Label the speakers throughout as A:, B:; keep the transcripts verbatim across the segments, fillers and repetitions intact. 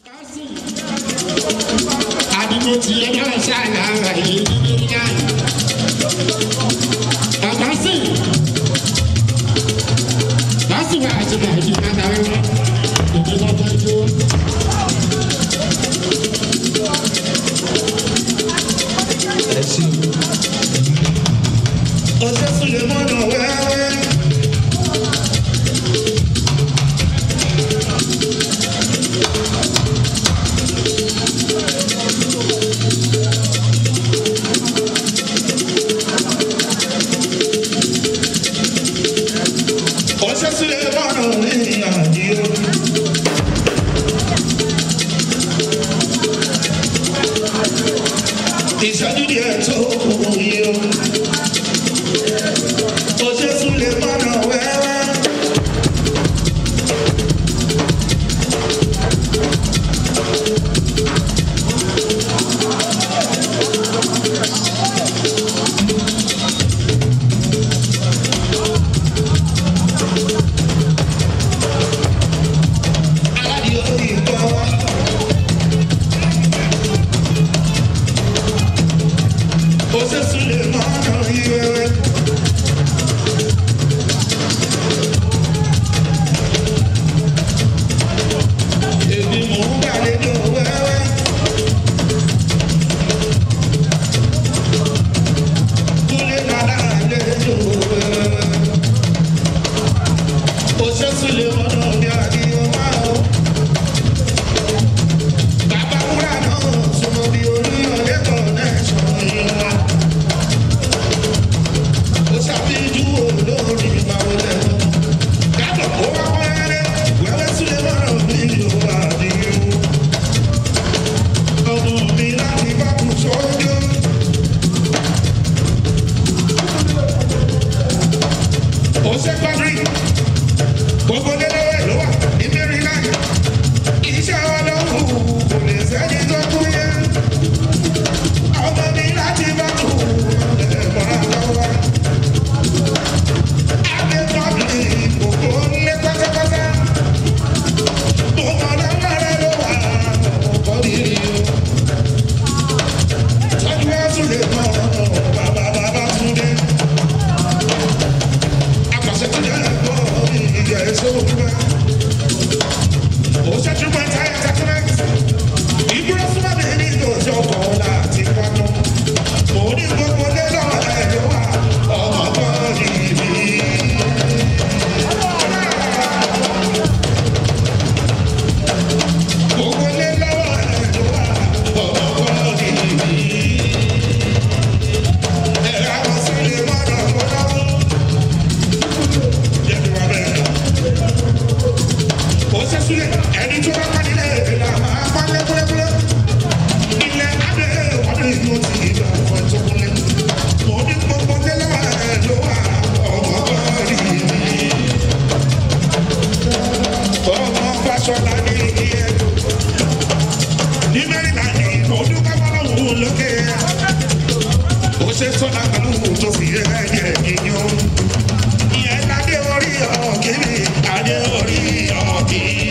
A: àdúgbò tí ẹ náà ṣàlàyé yìí ní náà. Àkásì láti wá àṣìkò àìsí náà rẹ̀ èdè lọ́jọ́ ijó. Ọ̀sẹ̀ Sùlẹ̀ mọ́nà wẹ́wẹ́. Ọ̀sẹ̀ Sùlẹ̀ mọ́nà ní àdìo. Ìṣẹ́jú díẹ̀ tó yẹ o. Ọ̀sẹ̀ Sùlẹ̀ mọ́nà wẹ́wẹ́. Ọ̀sẹ̀ Sùlẹ̀ mọ́nà wẹ́wẹ́. Èmi mò ń gbàlejò wẹ́wẹ́. Kúlẹ̀ dada àlejò wẹ́wẹ́. Ọ̀sẹ̀ Sùlẹ̀ mọ́nà bí àdìo máa ń. Bàbá wúrà náà sọ̀rọ̀ bí Olúyọ̀lé connection yìí wá. Ó ṣàfihàn olórí ìbáwọ̀ lẹ́nu. Kábọ̀ kó wá wẹ́rẹ́ wẹ́wẹ́ Sùlẹ̀ mọ́nà bí Yorùbá àdìo. Ọmọ mi láti bá kù sọ́jọ́. Ó ṣe pàdé gbogbo lélẹ́wẹ̀ ló wà ní Maryland. Iṣẹ́ ọlọ́run kò lè sẹ́ni tó kú yẹ. Ọmọ mi láti bá kù ẹ̀mọ́ra lọ́wọ́. Adé pọ́blì gbogbo ńlẹ̀ pátápátá. Gbogbo ọlọ́run rẹ̀ ló wà ọkọ̀ rírì o. Tọ́jú wá Sùlẹ̀ mọ́ bàbá bàbá Túndé. Àpàṣẹ tí yẹn gbọ́ ìyá ẹ̀ṣọ́ òkúta. Ó ṣe túbọ̀ táyà tẹ́tẹ́mẹ́tì. Ìgbúrọ̀ súnmọ́ mi ní ìdòjọ́ ọkọ̀ láti pátọ́. Mo ní gbogbo lélọ́ ẹ̀ ló wà ọmọ kan nìbí. Gbogbo lélọ́ ẹ̀ ló wà ọmọ kan nìbí. Ẹ̀rọ àwọn Sùlẹ̀ mọ́nà lọ́wọ́. Jẹ́ kí wọ́n bẹ̀rẹ̀. Ọ̀sẹ̀ Sùlẹ̀ ẹni tó bá pàdé lẹ́yìn la máa pa lẹ́kúlẹ́kúlẹ́. Ilẹ̀ adé ọdún ìlú ti ìgbà fún ẹ̀tọ́ kúnlẹ̀. Mo ní gbogbo lélọ́wọ́ ẹ̀ ló wà ọmọ bọ́ọ̀lì mi. Ọmọ Fáṣọlá ní ìyẹn. Ní Maryland ni mo dúpẹ́ fọlọ́hún lókè. Ó ṣe sọ́dà pẹ̀lú tó fi ẹ̀yẹ yíyan. Ìyẹn ládé orí ọ̀kìnì, adé orí ọ̀kìnì.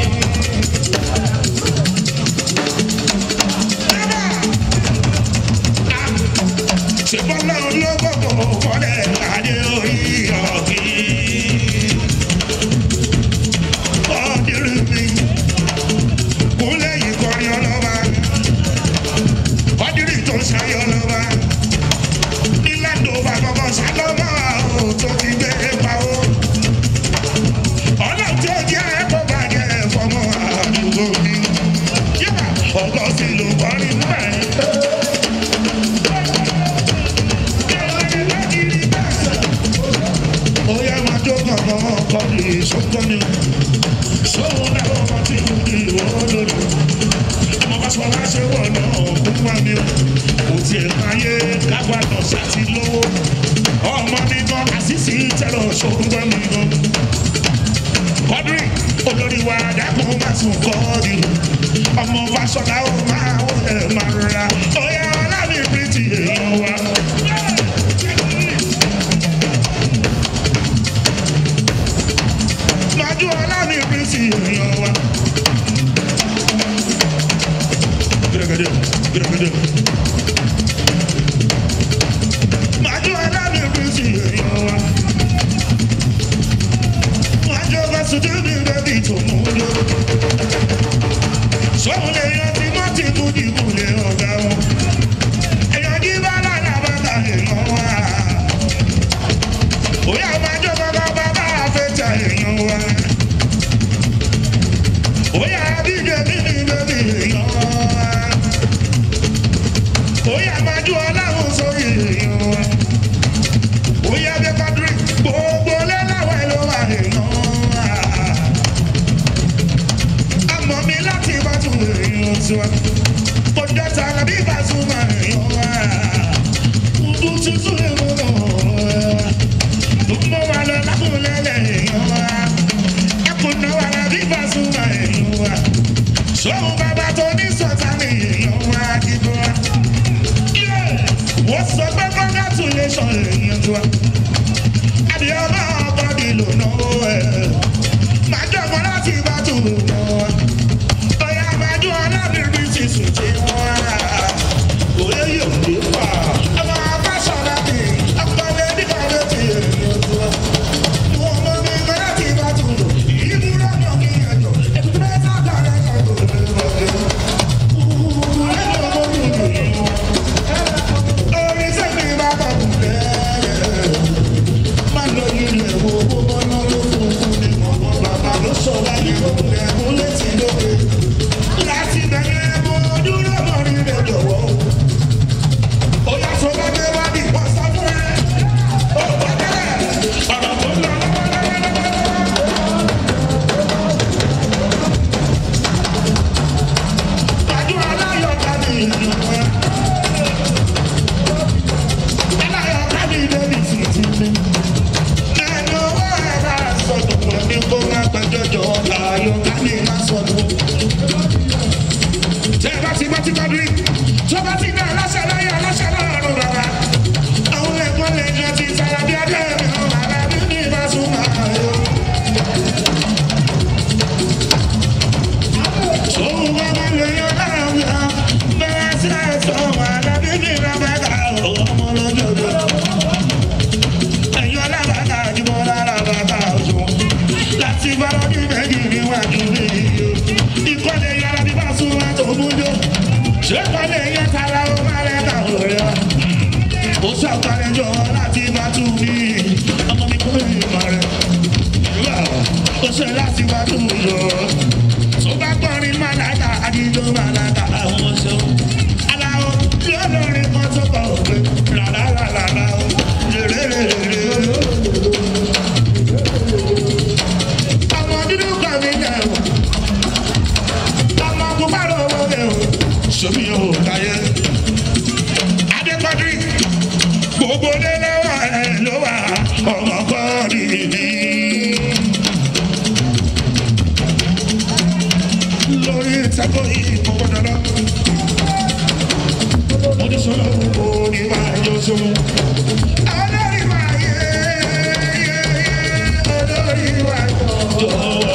A: Ṣé bọ́lá olóbòbò kọ́lẹ̀ adé orí ọ̀kìnì? Ọ̀dìrì mi, kúnlẹ̀ yìí kọrin ọlọ́ba. Ọ̀dìrì tó ń ṣayọ̀ ọlọ́ba. Nílàdó bàbá ṣàlọ́mọ́ àwọn tó fi gbé pawó. Ọlọ́run tó jẹ́ ẹ̀kọ́ bàjẹ́ fọmọ àdúgbò mi. Yíyá ọgọ́ sí ló kọrin mẹ́. Ó yá máa jó kankan ọkọ̀ lè sọ́kọ́ ni. Sóhun náà ọmọ tí kò ní ìwọ́n lórí. Ọmọ bá sọ láṣẹ wọ̀ náà kún wá mi o. Kò tiẹ̀ máa yé kágbádọ̀ ṣàti lówó. Ọmọ mi gan àṣìṣe tẹ́lọ̀ ṣòkúngbọ́ mi gan. Kọ́dírì olórí wa dákun má tún kọ́ọ̀dì. Ọmọ Fáṣọlá ó máa wọ ẹ̀ máa rọra. Ó yá ọlámi pírítì èèyàn wa. Májú ọlámi pírítì èèyàn wa. tuntun èmo náà tó mọ wa lọ lákùnlélẹ̀ èèyàn wa ẹkùn náà wà lábí Pasuma èèyàn wa sóhun bàbá tó ní sọ̀tà ní èèyàn wa kíkọ́ wa wọ́n sọ pé congratulation èèyàn tó wa àbíọ́mọ́ ọkọ̀ nílò náà ẹ̀ máa jọ̀mọ́ láti bá tó náà wa ọ̀yà máa jọ ọlọ́bìnrin ti sùn tí wọ́n wá òye yóò dé pa ọmọ abáṣọ láti ọkọ̀ lẹ́ni kan ló ti èèyàn tó wa wọ́n mọ mi kọ́ láti bá tó lò ìdúró náà kí ẹjọ́ ètùtù mẹ́ta gbàgbé kan tó lè wọlé orin sẹ́mi bá bọ̀ kúlẹ̀ má lọ ilé wo gbogbo náà ló fún fún mi mọ̀ mọ́ bàbá ló sọ láyé kúlẹ̀ kúlẹ̀ tí lóde láti bẹ̀rẹ̀ mo dúró mọ́ rí rẹ̀ jọ̀wọ́ ó yà sọ bá gbé wá ní wọ́n sọ fún ẹ ó bá tẹ́lẹ̀ ọ̀rọ̀ tó lọ lọ́wọ́lọ́wọ́. Pàdé aláyọ̀ tàbí ìlú wọn aláyọ̀ tàbí lórí títí mi ẹnu owó ẹ̀ bá sọ̀dọ̀ wọn ní kó má gbẹjọ́jọ́ ayọ̀ tàbí má sọ̀dọ̀. Tẹ́ ẹ bá ti gbọ́ tí kọ́ bí tó bá ti gbọ́ aláṣẹ láyé aláṣẹ lọ́rùn bàbá àwọn ẹ̀gbọ́n lè jọ ti sára bí adé mi ò bàbá bí ní Pasuma ayọ̀. Sóhun bàbá lè yọ láàrún yá bẹ́ẹ̀ sí ẹ̀sọ́ wà lábí ní rábàkà ọmọ lọ́jọ́jọ́ ẹ̀yọ́ lábàkà jùmọ̀ lábàkà ọ̀ṣun láti bá lọ́dún méjì níwájú mi ìkọ́lé yàrá bí Pasuma tó mújó ṣé kọ́lé yẹn tara ó má lẹ́ka òrẹ́ ó ṣàkàlẹ̀ jọ láti bá tún mi ọmọ mi kúrò ìmọ̀ rẹ̀ ó ṣe láti bá tún yọ tó bá gbọ́rin màláta àdìjọ màláta àwọn ṣe aláwọ̀ yóò lórí kan tó kọ̀ òkè làlálàlà rèrèrèrè ọmọ dúdú kan mi jẹ́ ọmọ pupa lọ́wọ́ rẹ̀ o sómi ò káyé adékọ́dí gbogbo dé lọ́wọ́ ẹ̀ ló wà ọmọ kọ́ nìyí lórí ìtẹ́kọ̀ọ́ yìí kò gbọ́dọ̀ lọ. Mo ní sọ́nà kò ní máa yọ sóhun. Olórí máa yé yé yé olórí máa yọ.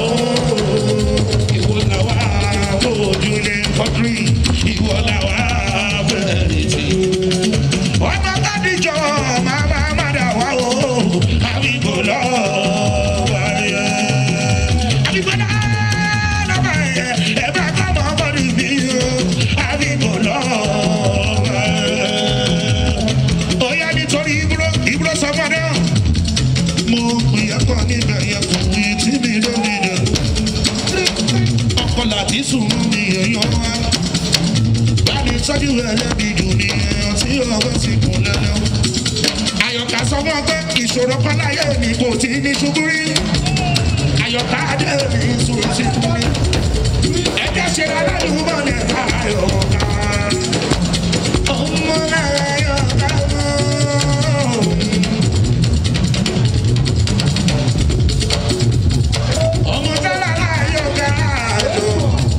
A: Ìwọ làwa fojú lé kọ́tírì, ìwọ làwa bẹ̀rẹ̀ tì. Ọmọ Kádìjọ máa bá má dà wá o, àbíkò lọ́ọ́ wáyé. Àbíkò náà lọ́ọ́ wáyé, ẹ bá kọ́ mọ́ bọ́dì bí o, àbíkò lọ́ọ́ wáyé. Ó yá nítorí ìbúrò ìbúrò sọmọdé mo pè é kọ́ níbẹ̀ yẹn kò wí tí mi lórí rẹ̀. Ọkọ láti sùn ní èèyàn wá. Báni sọ́jú ẹlẹ́bi dùn ní èèyàn tí ọwọ́ ti kún lẹ́lẹ́. Àyọ̀ká sọ fún ọ pé ìṣòro kan láyé mi kò tí ní ṣubú rí. Àyọ̀ká adé mi sùn sí mi. Ẹ̀jẹ̀ ṣe aládùúgbò ní ẹ̀ka àyọ̀ká. Ọmọ àyọ̀ká mọ́. Ọmọ tẹ́lá láyọ̀ká lò.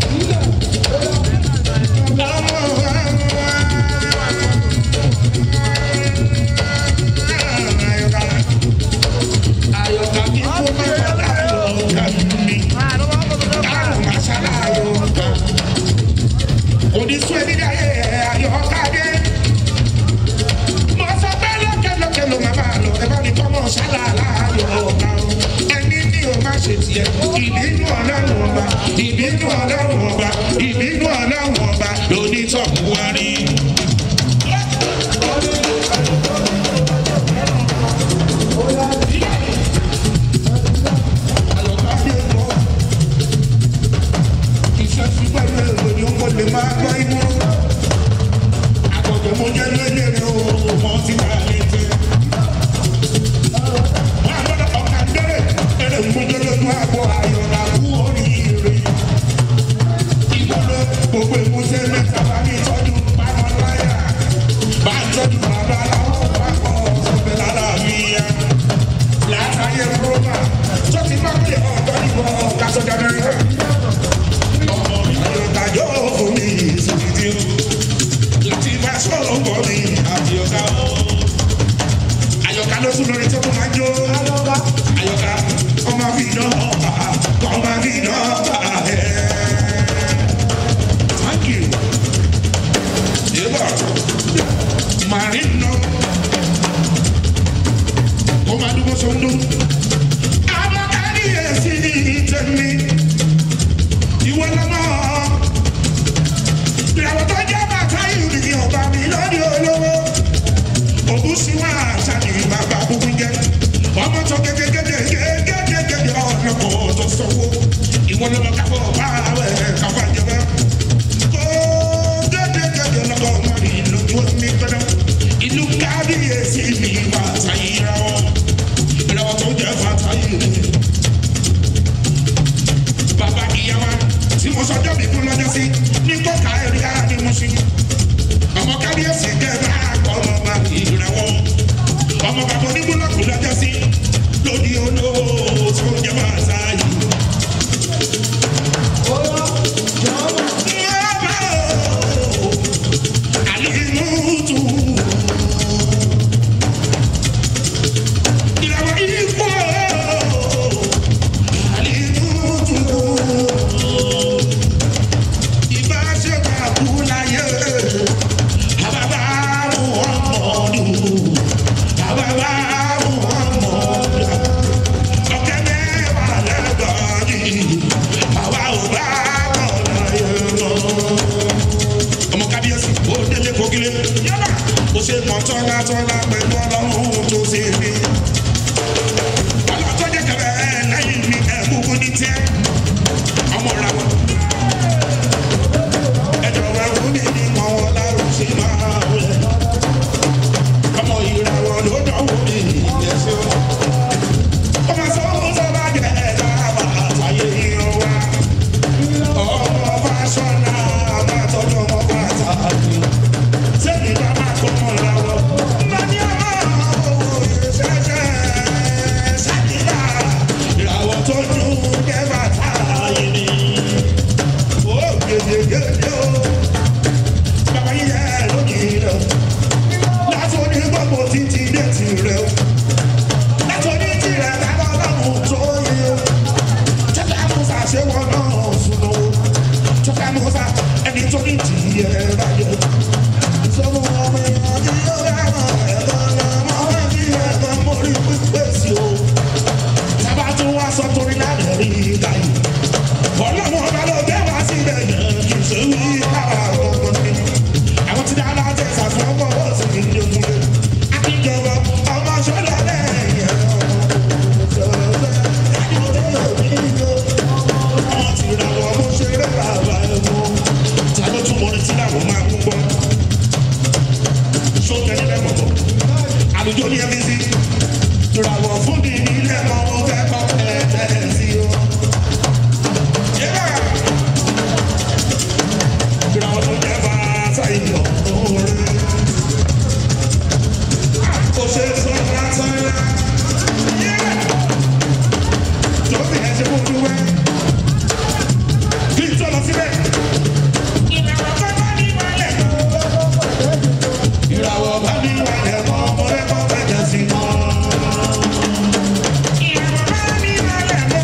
A: Ọmọ àyọ̀ká. Àyọ̀ká kí kó má bàbá àyọ̀ká mi. Káàrún máa ṣàlàyé ọ̀gá. Oníṣ ló tún lórí tó tún máa jó. Àyọ̀ká ọmọ mi náà ọmọ mi náà ẹ̀. Thank you. Yébà Marino kó máa dúró sọ́ndún. Àwọn kábíyèsí tẹ̀mí ìwọ lọ́mọ. Ìyàwó tó jẹ́ bàtà ìlú ni ọba mi lórí olówó. Ògùn sí wá àṣàní bàbá gbogbo jẹ. Ọmọ tó gégégégégégégégé ọ̀nà kò tó sanwó. Ìwọ lọ́mọ kábọ̀ bá àwẹ̀ káfá jẹba. Kó gégégégé lọ́kọ̀ ọmọ mi lójú omi gbọ́dọ̀. Ìlú kábíyèsí mi bàtà ìràwọ̀. Ìràwọ̀ tó jẹ́ bàtà ìlú. Bàbá ìyàwó tí mo sọjọ́ mi kú lọ́jọ́ sí ní kọ́ka ẹ̀rí ara ni mo ṣe. Ọmọ kábíyèsí jẹ́ bá ọmọ bá ìràwọ̀. Ọmọ bàbá onígbónákù lọ́jọ́ sí lóní olówó tó jẹ́ bàtà ìlú. Alimutu ìràwọ̀ ìfọ̀ Alimutu ìbáṣepọ̀ àbúláyé àbábá Muhammadu àbábá Muhammadu ọ̀kẹ́ mẹ́wàá lẹ́gbọ̀ọ́dì àwa ò bá bọ̀ láyé lọ. Ọmọ kábíyèsí ó délé kókílé yálà ó ṣe mọ̀ tọ́lá tọ́lá pẹ̀lú ọlọ́run tó ṣe mí. Ọlọ́tọ́ jẹ́ kẹfẹ́ lẹ́yìn mi ẹ̀kúkú ní tiẹ̀ ọmọ ìràwọ̀. Ẹ̀jọ̀ wẹ̀ fún mi ní mọ̀ wọn lárùn sí máa wẹ̀. Ọmọ ìràwọ̀ ló dánwò mi ìyẹ̀sẹ̀ wọn. Ọmọ sọ́wọ́ sọ́ba jẹ́ ẹ̀dá àbàtàyé ìran wa. Ọmọ fásọ́nà àbátọ́jú ọmọ pàtàkì. Sẹ́ni bá máa kọ́ mọ́ ìràwọ̀. Mbà ní ọmọ òwò ìṣẹ́ṣẹ́ sẹ́nìlá. Ìràwọ̀ tó dùn jẹ́ bàtà yìí ni. Ó gèdègèdè o. Bàbá yìí yẹ lónìí lọ. Látòní gbogbo títí dé tirẹ̀ o. Látòní tirẹ̀ lábọ́ lọ́mù tó yẹ o. Jẹ́ká Musa ṣé wọ́n náà sùn o. Jẹ́ká Musa ẹni tó ní tìyẹ báyọ̀. Sọ́mu ọmọ èèyàn tí yóò rà mọ́ ẹ̀kọ́ lọ́mọ ẹ̀mí ẹ̀kọ́ mórí pípé sí o. Sábà tún wá sọ torí lálẹ́ rí káyì. Ọlọ́run ọba ló gbé wá síbẹ̀ yẹn kì í ṣe wí káwá ọgbọ́n ní. Àwọn tí dáná tẹ̀ sàfihàn ó sì ní ìdókòwò. Akíjọba ọmọ sọ́dọ̀ lẹ́yìn ẹ̀rọ. Ọmọ tí ìràwọ̀ mo ṣeré bàbá ẹ̀ mọ́. Tàbí tún mọ́ni tí làwọn máa kú gbọ́. Sọ́kẹ́ nílẹ̀ mọ̀tọ́. Àlùjọ ní ẹbí sí. Ìràwọ̀ fún mi nílẹ̀ mọ́ mo fẹ́ kọ́ ẹ̀ẹ́dẹ́ sí o. Yẹ́bà. Ìràwọ̀ tó jẹ́ bá sáyé ọ̀rọ̀ rẹ̀. Kò ṣe sọ lásán rẹ̀. Yẹ́bà. Jọ́sí ẹ̀ ṣe fún olúwẹ́. Kí n tó lọ síbẹ̀. Ìràwọ̀ tó bá ní wálẹ̀ mọ́. Ìràwọ̀ bá ní wálẹ̀ mọ́. Mo fẹ́ kọ́ bẹ̀jẹ̀ sí mọ́. Ìràwọ̀ bá ní wálẹ̀ mọ́.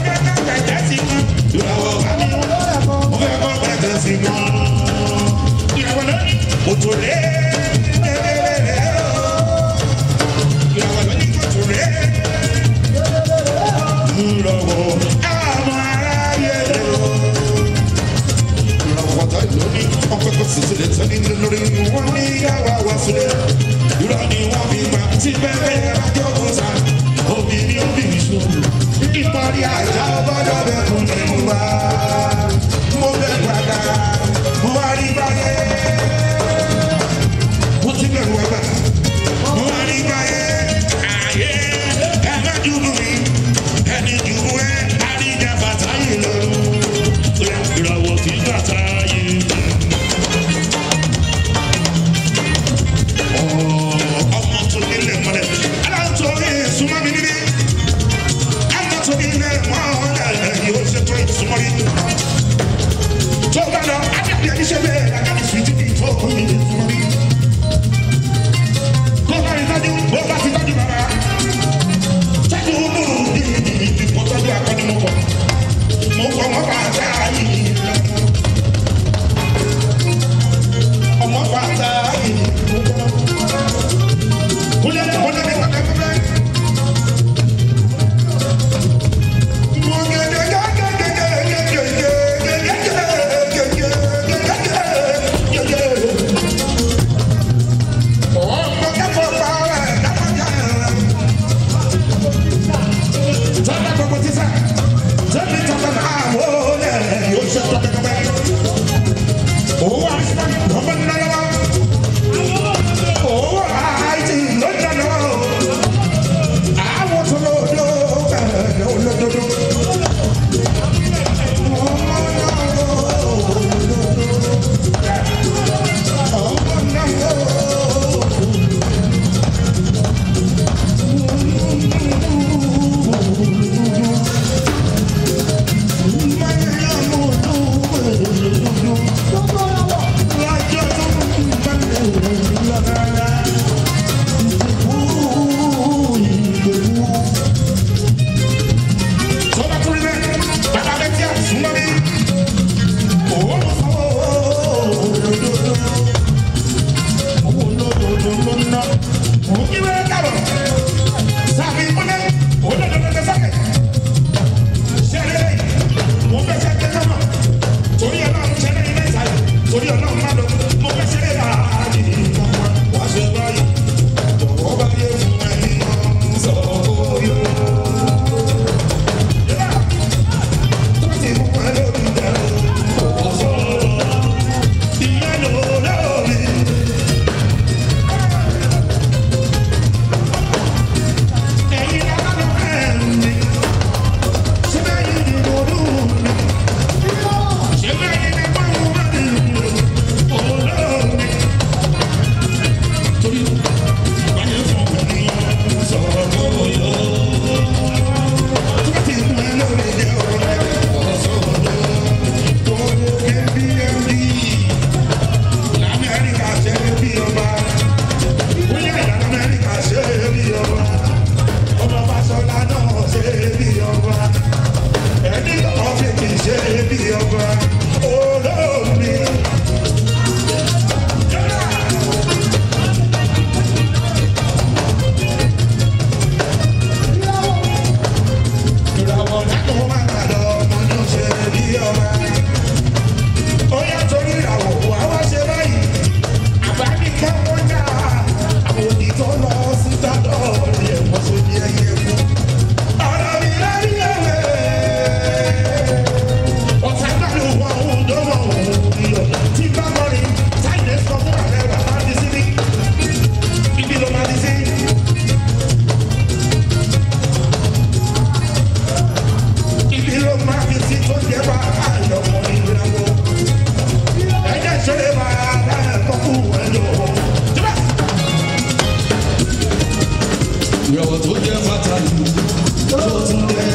B: ìràwọ̀ tó jẹ́ fàtàlì tó tún dé.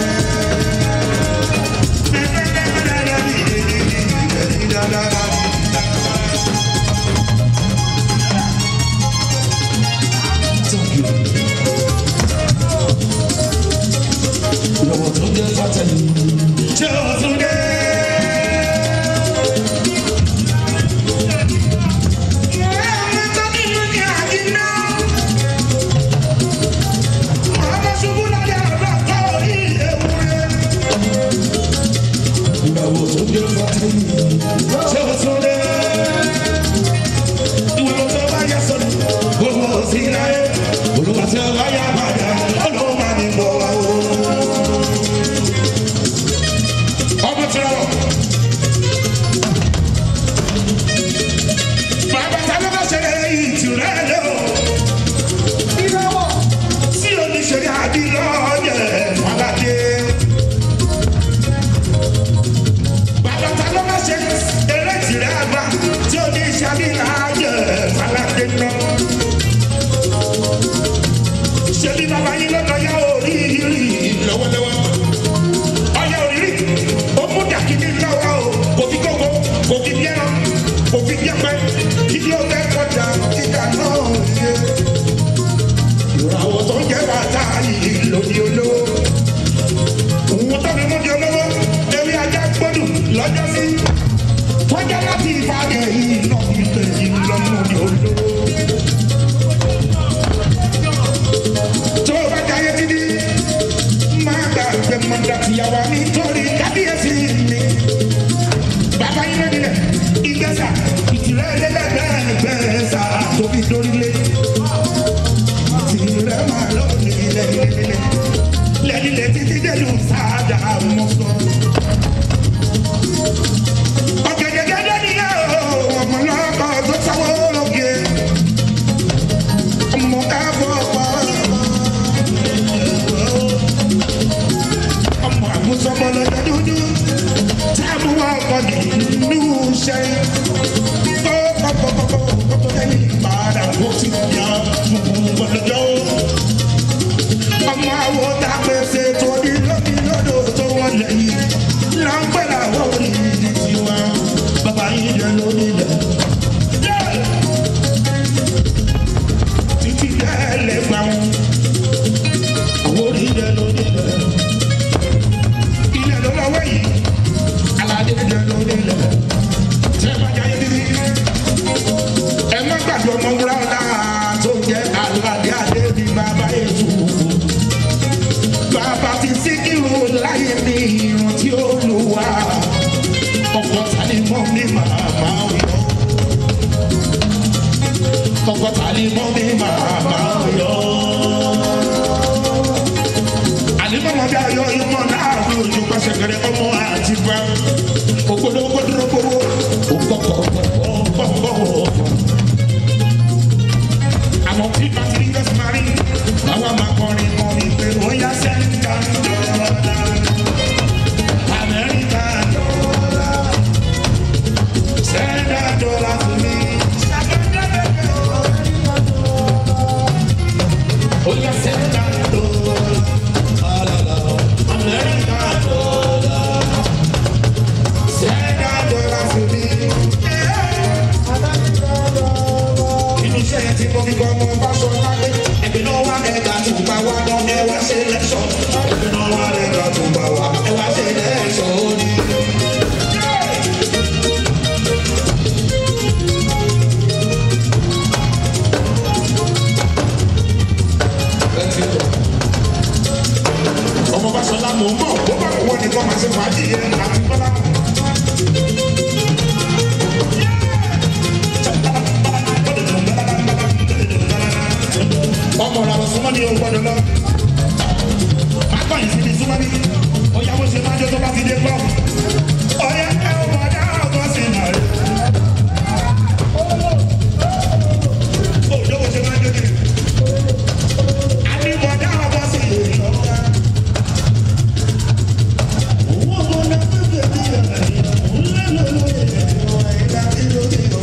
B: Ìràwọ̀ tó jẹ́ fàtàlì tó tún dé.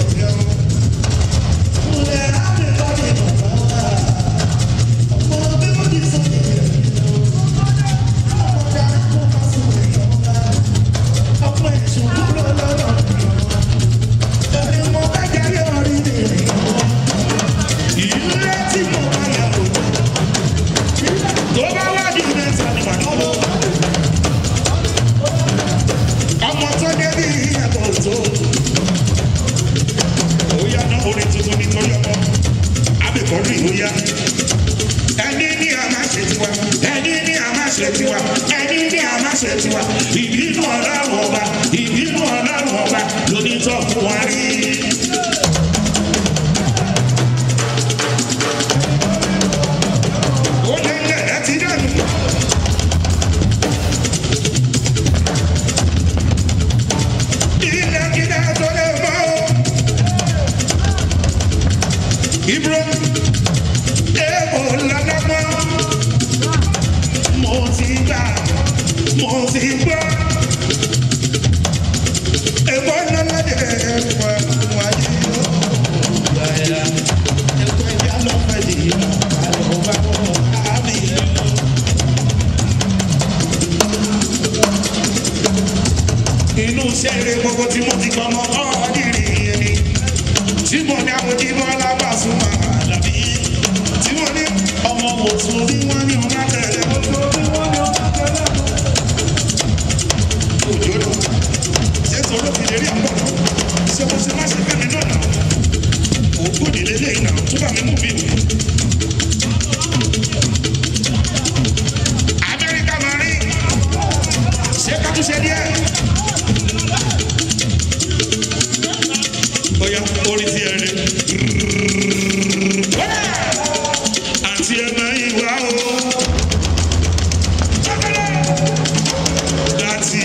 A: We'll be ṣe tiwa ìbínú ọlọ́run ọba ìbínú ọlọ́run ọba lónítọ́ fún wa rí. ó lé lẹ̀ ẹ́ ti dẹ́nu. ilé kílẹ̀ tó lè mọ́ Ibro èèbò lálámọ́ mo ti gbà mo ti gbọ́ èèbò lọ́lọ́dẹ ẹ̀fọ́ wáyé yóò ẹ̀kọ́ ìyá lọ́fẹ́ nìyí àlọ́ bá wọ́n àmì. inú sẹ́ẹ̀rẹ̀ gbogbo tí mo ti gbọ́ mọ́ ọ́ọ́dìrì ẹni tí mo ní àwọn ìbọn alábàásùn àlàbí tí mo ní ọmọ òtún bí wọ́n ní ọmọ tẹ̀lé òjòrò ṣé sọ̀rọ̀ fi lè rí àpọ̀ ṣé mo ṣe má ṣe fẹ́ mi náà nà òkú ìdílé lẹ́yìn náà tó bá mi mú bí. Amẹ́ríkà máa rí ṣé ká tún ṣe díẹ̀. Oya orí ti ẹ rí àti ẹ̀mọ ìwà o láti.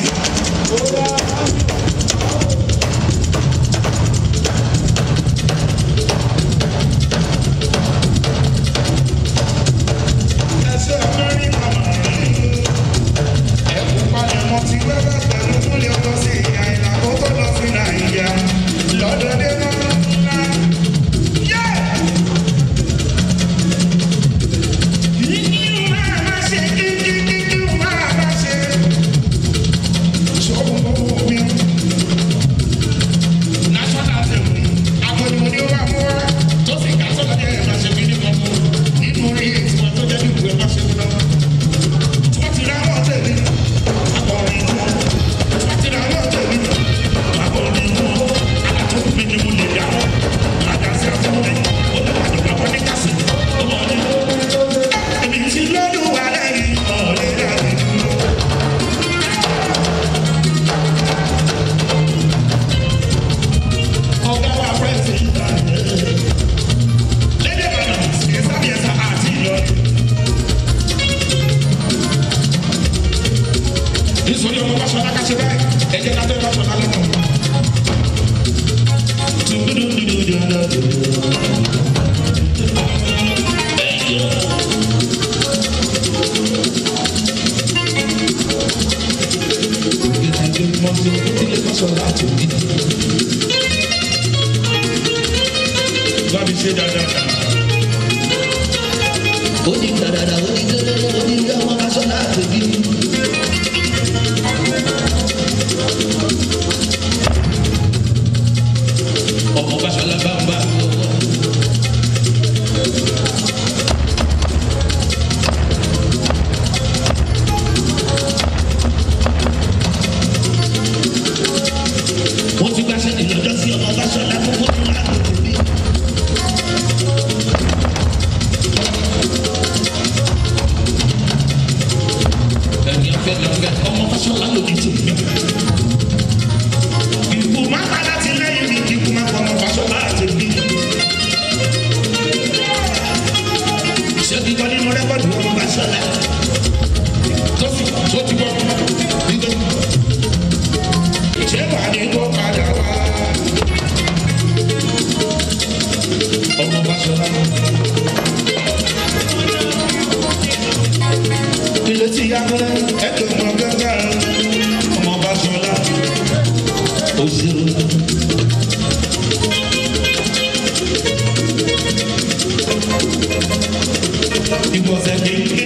A: ẹsẹ̀ Amẹ́ríkà máa rí ẹ̀kú palẹ̀mọ́ ti wẹ́wẹ́ pẹ̀lú múlẹ̀ ọkọ̀ sí ìyá ìlàkó tó lọ sí Nàìjíríà lọ́dọọdẹ náà. It was a